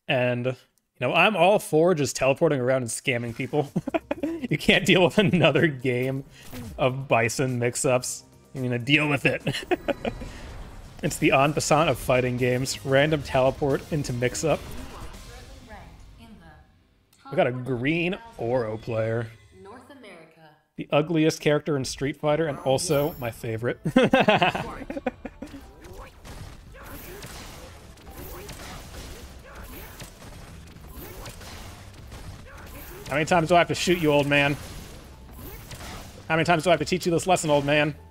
And, you know, I'm all for just teleporting around and scamming people. You can't deal with another game of Bison mix-ups. You're gonna deal with it. It's the en passant of fighting games. Random teleport into mix-up. We got a green Oro player. North America. The ugliest character in Street Fighter, and also my favorite. How many times do I have to shoot you, old man? How many times do I have to teach you this lesson, old man?